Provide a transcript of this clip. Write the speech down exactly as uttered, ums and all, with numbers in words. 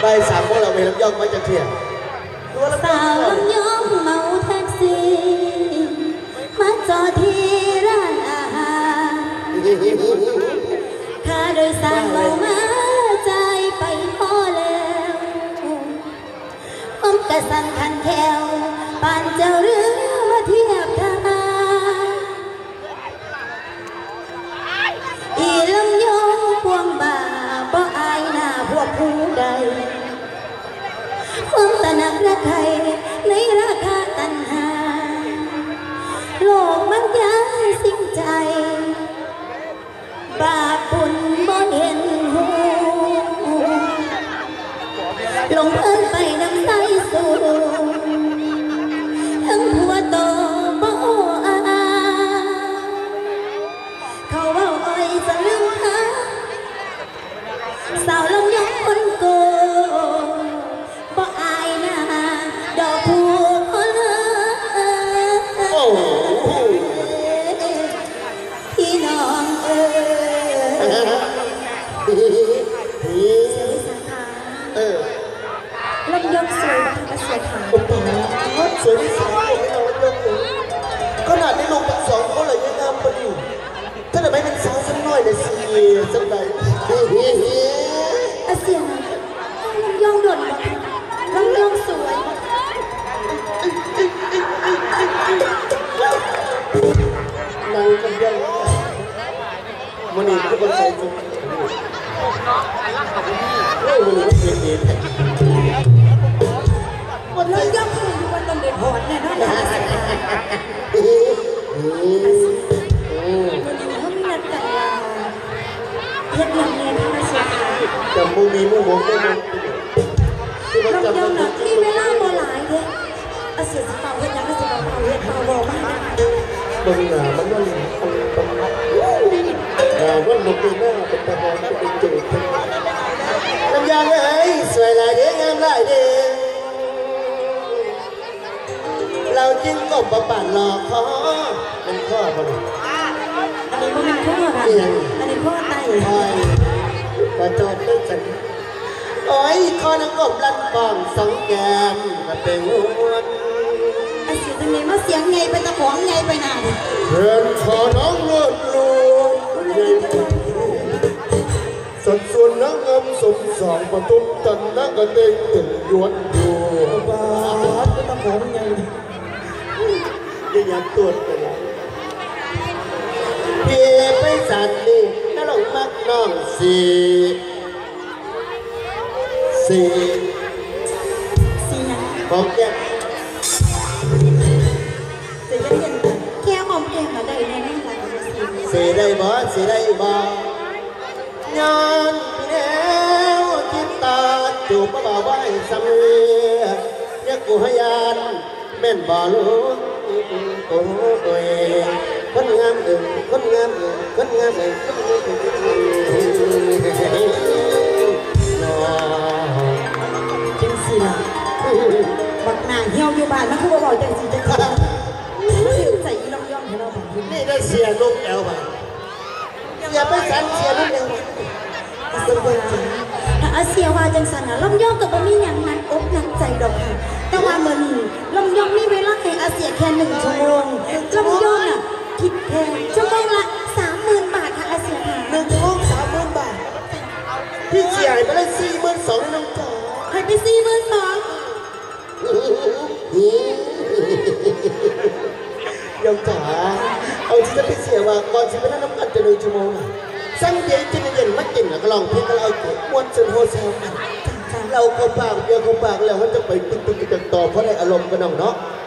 ไปสามโมงเราไปลำยองไม่จะเที่ยงสาวลำยองเมาแท็กซี่มาจอดที่ร้านอาหารค่าโดยสารเมามาใจไปพอแล้วผมกระสันขันแควป่านเจ้าเรือมาเทียบท่าอีลำยองพวงบ่าบ่อายหน้าพวกผู้ใดความตระหนักรักใครในราคาตัณหาโลกมันยังสิ้นใจบาปบุญบ่เห็นหูลงเพิ่นไปน้ำใสสูงทั้งหัวโตบ่อาเขาเว้าอ้อยจะลืมหาสาวลำยองคนโกบ่อายนะดอกผู้คนพี่น้องเอ๋เออลำยองสวยกระเสียขาสวยที่สุดของเราลำยองขนาดได้ลงเป็นสองคนเลยยังงามปะอยู่ถ้าแต่ไม่เป็นสาวสักหน่อยเลยสิสักใดอาเสียลำยองโดดลำยองสวยนางลำยองมันนี่ทุกคนใส่ชุดเฮ้ยมันนี่มันเป็นดีวันลำยองคืออยู่วันตอนเด็กหอนแน่นอนนะวันนี้เขามีนัดกันลาเฮ็ดยังไงที่มาเชียร์ค่ะแต่มูมีมูมองก็มันลำยองน่ะมีเวลาบ่หลายเด้อาเสียสิเป่าเฮ็ดยังก็สิเป่าเป่าเฮ็ดเป่าบ่มากบางหนามันนั่นมันมันอ่าวันลงไปหน้าเป็นตะบอนเป็นจุดลำยองเอ้ยสวยหลายเด้งามหลายเด้เราจึงก้มประปั่นหลอกคอเป็นข้อพอดีอันนี้มันเป็นข้อค่ะอันนี้ข้อไตคอยกระโจนด้วยจันโอ้ยคอนังกบลันปองสองแก้มมาเป็นวนไอ้เสียงตรงนี้มาเสียงไงไปตะขวงไงไปหนาเพื่อนขอน้องเลือดลูกสัดส่วนนักงามสมสองประตูตันนักกระเตงถึงยวนอยู่บ้านไปตะขวงไงยังยัดตัวกันเพียไปสันนี่ถ้าลงมักน้องสีสีสีนะบอกแกสีจะเห็นแค่หอมแก้มมาได้แน่ๆค่ะสีได้บ่สีได้บ่ย้อนพี่แนวจิตตาจูบบ่าวไว้สำเร็จเรียกกูให้ยานแม่นบ่รู้โอ้ยคนงามเอ่ยคนงามเอ่ยคนงามเอ่ยจังสิล่ะบักหน้าเหี่ยวอยู่บ้านมันคือบ่บอกจังสิจังสิใส่อีลำยองให้เราแบบนี้นี่ได้เสียลูกแอลไปอย่าไปสันเสียลูกแอลถ้าอาเซียว่าจังสันนะลำยองกับบ่มีอย่างนั้นอกหนักใจดอกค่ะแต่ว่าเมื่อนี้ลำยองมีเวลาให้อาเซียแค่หนึ่งชั่วโมงลำยองน่ะคิดแค่ชั่วโมงละสามหมื่นบาทค่ะอาเซียค่ะหนึ่งชั่วโมงสามหมื่นบาทพี่เสียไปได้สี่หมื่นสองน้องจ๋าให้ไปสี่หมื่นสองน้องจ๋าเอาที่จะไปเสียว่าก่อนที่ไปนั่งน้ำกันจะหนึ่งชั่วโมงสั่งเย็นจะเย็นมากินแล้วก็ลองเพลงกันเอาเก็บม้วนจนโฮเซลกันเราเข้าปากเดียวเข้าปากแล้วเขาจะไปตึ๊กตึ๊กตึ๊กต่อเพราะในอารมณ์กันน้องเนาะ